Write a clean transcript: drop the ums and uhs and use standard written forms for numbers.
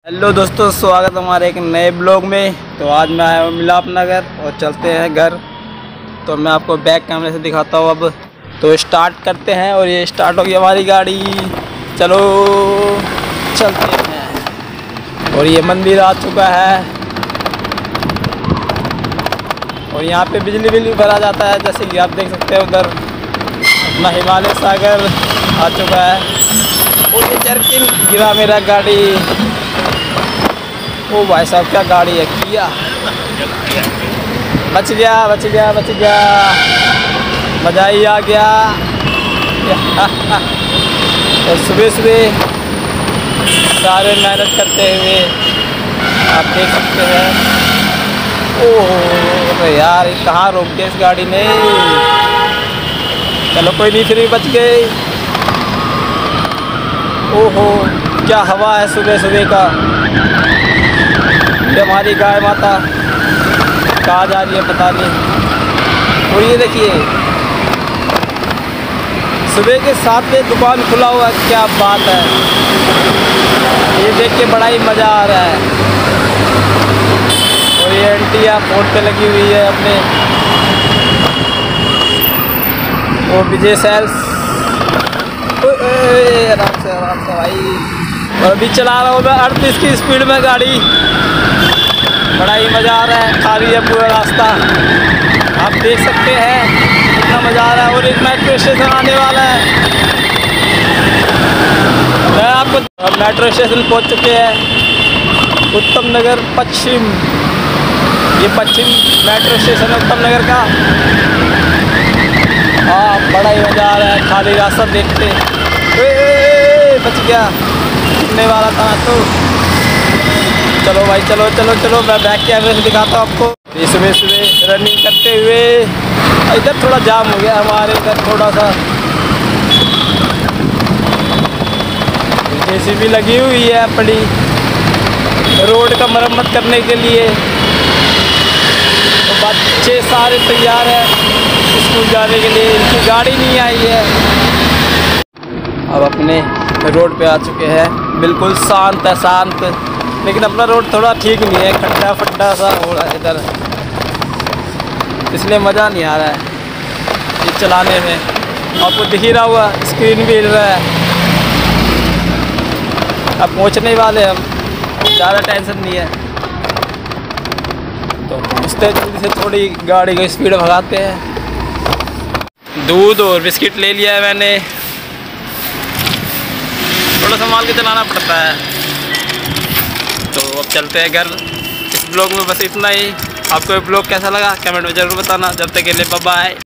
Hello दोस्तों, स्वागत है हमारे एक नए ब्लॉग में। तो आज मैं आया हूँ मिलाप नगर और चलते हैं घर। तो मैं आपको बैक कैमरे से दिखाता हूँ अब। तो स्टार्ट करते हैं और ये स्टार्ट होगी हमारी गाड़ी। चलो चलते हैं। और ये मंदिर आ चुका है और यहाँ पे बिजली भरा जाता है, जैसे कि आप देख सकते हैं। उधर अपना हिमालय सागर आ चुका है और ये जर्किन गिरा मेरा गाड़ी। ओ भाई साहब, क्या गाड़ी है, किया। बच गया बच गया बच गया, मज़ा ही आ गया। और सुबह सुबह सारे मेहनत करते हुए आप देख सकते हैं। ओह यार, कहाँ रोक दिया इस गाड़ी ने। चलो कोई नहीं, फिर भी बच गए। ओहो, क्या हवा है सुबह सुबह का। ये हमारी गाय माता कहाँ जा रही है पता नहीं। और ये देखिए, सुबह के 7 बजे दुकान खुला हुआ है, क्या बात है। ये देख के बड़ा ही मज़ा आ रहा है। और ये आंटी यहाँ फोन पे लगी हुई है अपने, वो विजय सेल्स। आराम से भाई। और अभी चला रहा हूँ मैं 38 की स्पीड में गाड़ी। बड़ा ही मज़ा आ रहा है, खाली है पूरा रास्ता, आप देख सकते हैं कितना मज़ा आ रहा है। और एक मेट्रो स्टेशन आने वाला है। मैं आपको मेट्रो स्टेशन पहुंच चुके हैं, उत्तम नगर पश्चिम। ये पश्चिम मेट्रो स्टेशन है उत्तम नगर का। हाँ, बड़ा ही मज़ा आ रहा है, खाली रास्ता देखते। बच गया, गिरने वाला था तो। चलो भाई, चलो चलो चलो, मैं बैक कैमरे से दिखाता हूँ आपको। ये सुबह सुबह रनिंग करते हुए इधर थोड़ा जाम हो गया हमारे इधर थोड़ा सा। जेसीबी लगी हुई है बड़ी रोड का मरम्मत करने के लिए। तो बच्चे सारे तैयार हैं स्कूल जाने के लिए, इनकी गाड़ी नहीं आई है। अब अपने रोड पे आ चुके हैं, बिल्कुल शांत है, शांत। लेकिन अपना रोड थोड़ा ठीक नहीं है, खड्डा फड्डा सा हो रहा है इधर, इसलिए मज़ा नहीं आ रहा है ये चलाने में। आपको दिख ही रहा हुआ, स्क्रीन भी हिल रहा है। अब पहुंचने वाले हम, ज़्यादा टेंशन नहीं है। तो पहुँचते जल्दी से, थोड़ी गाड़ी को स्पीड भगाते हैं। दूध और बिस्किट ले लिया है मैंने, थोड़ा संभाल के चलाना पड़ता है। तो अब चलते हैं घर। इस ब्लॉग में बस इतना ही। आपको ये ब्लॉग कैसा लगा कमेंट में ज़रूर बताना। जब तक के लिए बाय बाय।